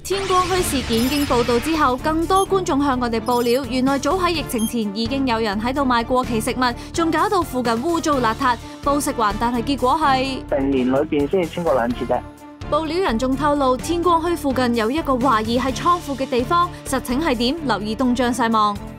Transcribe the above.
天光墟事件經報導之後，更多觀眾向我哋報料，原來早喺疫情前已經有人喺度賣過期食物，仲搞到附近污糟邋遢，報食環，但係結果係成年裏邊先至清過2次啫。 報料人仲透露，天光墟附近有一個懷疑係倉庫嘅地方，實情係點？留意東張西望。